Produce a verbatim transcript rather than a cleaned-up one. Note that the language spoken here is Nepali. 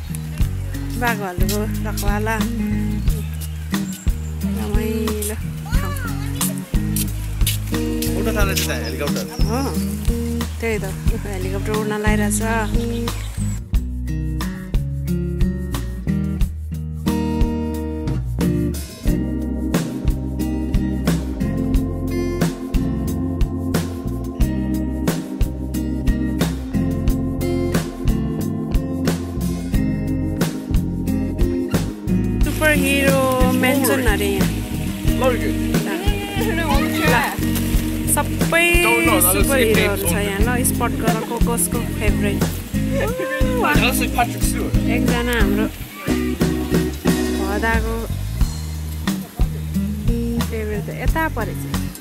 बाघहरूको रखवाला रमाइलो ठाउँ उड्न थालेछ त हेलिकप्टर हो त्यही त हेलिकप्टर उड्न लागिरहेछ सुपर हिरो मेन्सन अरे यहाँ सबै सुपर हिरोहरू छ यहाँ ल स्पट गर को कसको फेभरेट एकजना हाम्रो भदाको फेभरेट त यता परेछ